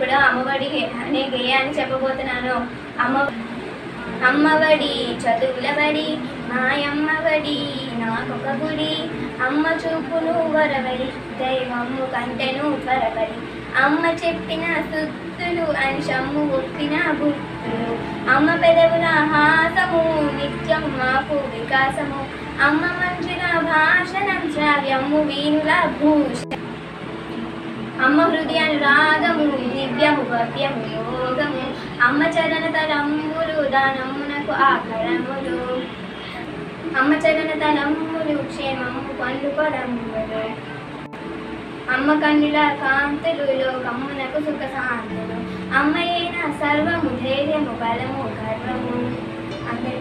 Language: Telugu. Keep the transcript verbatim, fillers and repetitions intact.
ఇప్పుడు అమ్మఒడి అనే గేయాన్ని చెప్పబోతున్నాను. అమ్మ అమ్మఒడి చదువులబడి మాయమ్మఒడి నాకొక గుడి, అమ్మ చూపును వరబడి దైవమ్ము కంటెను త్వరబడి, అమ్మ చెప్పిన సుత్తులు అంశమ్ము ఒప్పిన గుర్తులు, అమ్మ పెదవుల హాసము నిత్యం మాకు వికాసము, అమ్మ మంజుల భాషణం శ్రావ్యము వీణుల భూష, అమ్మ హృదయానురాగము దివ్యము భవ్యము యోగము, అమ్మ చరణ తలంబులు దానమ్మునకు ఆకరములు, అమ్మ చరణ తలంబులు క్షేమము పండుకొడంబులు, అమ్మ కన్నుల కాంతులు లోకమ్మునకు సుఖ శాంతులు, అమ్మయేన సర్వము ధైర్యము బలము గర్వము. అందరి